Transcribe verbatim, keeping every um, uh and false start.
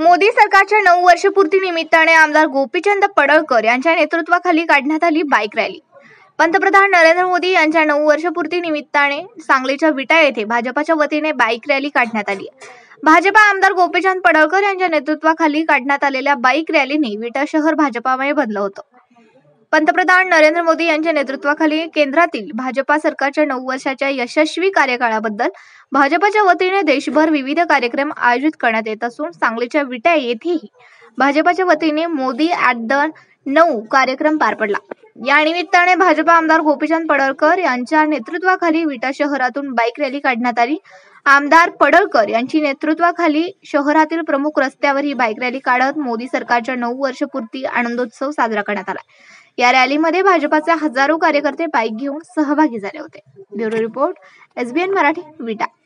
मोदी सरकारच्या नऊ वर्षपूर्ती निमित्ताने आमदार गोपीचंद पडळकर यांच्या नेतृत्वाखाली काढण्यात आली बाईक रॅली। पंतप्रधान नरेंद्र मोदी यांच्या नऊ वर्षपूर्ती निमित्ताने सांगलीच्या विटा येथे भाजपाच्या वतीने बाईक रॅली काढण्यात आली। भाजपा आमदार गोपीचंद पडळकर यांच्या नेतृत्वाखाली काढण्यात आलेल्या बाईक रॅलीने विटा शहर भाजपामय बनलं होतं। पंतप्रधान नरेंद्र मोदी यांच्या नेतृत्वाखाली केंद्रातील भाजपा सरकारच्या नऊ वर्षाच्या यशस्वी कार्यकाळाबद्दल भाजपाच्या वतीने देशभर विविध कार्यक्रम आयोजित करण्यात येत असून सांगलीच्या विटा येथेही भाजपाच्या वतीने मोदी ॲट द नऊ कार्यक्रम पार पडला। या निमित्ताने भाजपा आमदार गोपीचंद पडळकर यांच्या नेतृत्वाखाली विटा शहरातून बाईक रॅली काढण्यात आली। आमदार पडळकर यांची नेतृत्वाखाली शहरातील प्रमुख रस्त्यावर ही बाईक रॅली काढत मोदी सरकारच्या नऊ वर्षपूर्ती आनंदोत्सव साजरा करण्यात आला। या रॅलीमध्ये भाजपाचे हजारो कार्यकर्ते बाईक घेऊन सहभागी झाले होते। ब्युरो रिपोर्ट, एसबीएन मराठी, विटा।